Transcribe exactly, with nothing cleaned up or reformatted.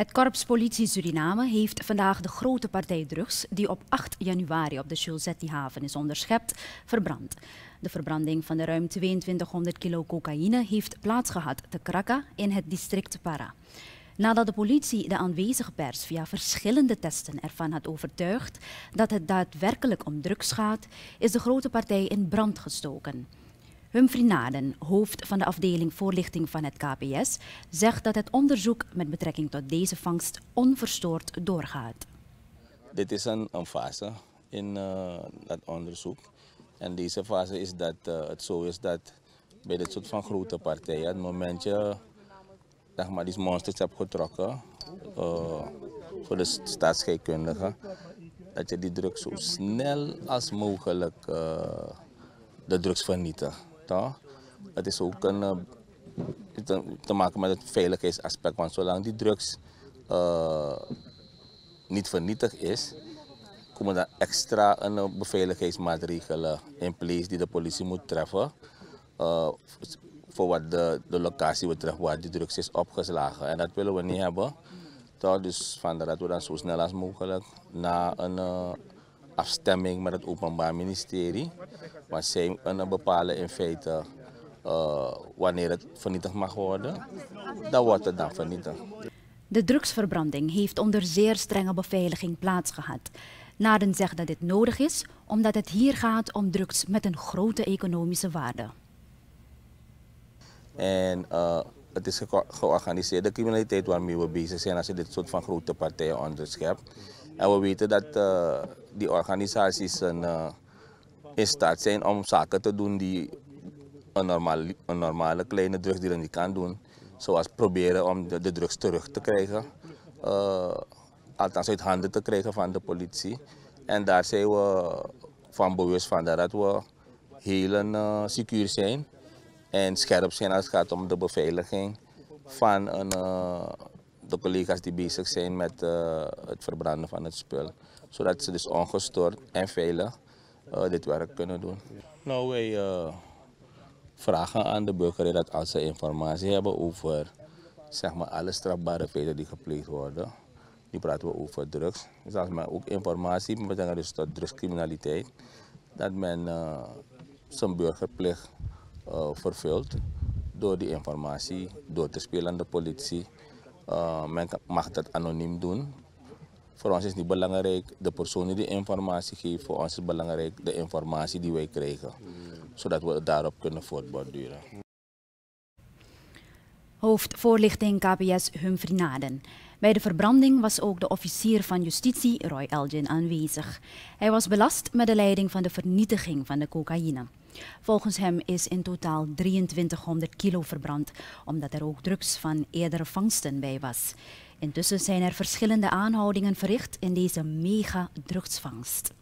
Het Korps Politie Suriname heeft vandaag de grote partij drugs, die op acht januari op de Chulzetti-haven is onderschept, verbrand. De verbranding van de ruim tweeëntwintighonderd kilo cocaïne heeft plaatsgehad te Kraka in het district Para. Nadat de politie de aanwezige pers via verschillende testen ervan had overtuigd dat het daadwerkelijk om drugs gaat, is de grote partij in brand gestoken. Humphrey Naden, hoofd van de afdeling voorlichting van het K P S, zegt dat het onderzoek met betrekking tot deze vangst onverstoord doorgaat. Dit is een, een fase in uh, dat onderzoek. En deze fase is dat uh, het zo is dat bij dit soort van grote partijen, het moment je zeg maar, die monsters hebt getrokken uh, voor de staatsscheikundige, dat je die drugs zo snel als mogelijk uh, de drugs vernietigt. Toch? Het is ook een, uh, te, te maken met het veiligheidsaspect, want zolang die drugs uh, niet vernietigd is, komen er extra uh, beveiligingsmaatregelen in place die de politie moet treffen. Uh, voor wat de, de locatie betreft waar die drugs is opgeslagen. En dat willen we niet hebben. Toch? Dus vandaar dat we dan zo snel als mogelijk na een uh, afstemming met het Openbaar Ministerie, waar zij uh, bepalen in feite uh, wanneer het vernietigd mag worden, dan wordt het dan vernietigd. De drugsverbranding heeft onder zeer strenge beveiliging plaatsgehad. Naden zegt dat dit nodig is omdat het hier gaat om drugs met een grote economische waarde. En uh, het is ge georganiseerde criminaliteit waarmee we bezig zijn als je dit soort van grote partijen onderschept. En we weten dat uh, die organisaties een, uh, in staat zijn om zaken te doen die een normale, een normale kleine drugsdealer niet kan doen. Zoals proberen om de, de drugs terug te krijgen, uh, althans uit handen te krijgen van de politie. En daar zijn we van bewust van dat we heel uh, secuur zijn en scherp zijn als het gaat om de beveiliging van een, uh, de collega's die bezig zijn met uh, het verbranden van het spul. Zodat ze dus ongestoord en veilig uh, dit werk kunnen doen. Nou, wij uh, vragen aan de burger dat als ze informatie hebben over zeg maar, alle strafbare feiten die gepleegd worden, die praten we over drugs. Dus als men ook informatie met betrekking dus tot drugscriminaliteit, dat men uh, zijn burgerplicht uh, vervult door die informatie door te spelen aan de politie. Uh, men mag dat anoniem doen. Voor ons is het niet belangrijk de persoon die de informatie geeft, voor ons is het belangrijk de informatie die wij krijgen, zodat we daarop kunnen voortborduren. Hoofd voorlichting K P S Humphrey Naden. Bij de verbranding was ook de officier van justitie Roy Elgin aanwezig. Hij was belast met de leiding van de vernietiging van de cocaïne. Volgens hem is in totaal drieëntwintighonderd kilo verbrand, omdat er ook drugs van eerdere vangsten bij was. Intussen zijn er verschillende aanhoudingen verricht in deze mega drugsvangst.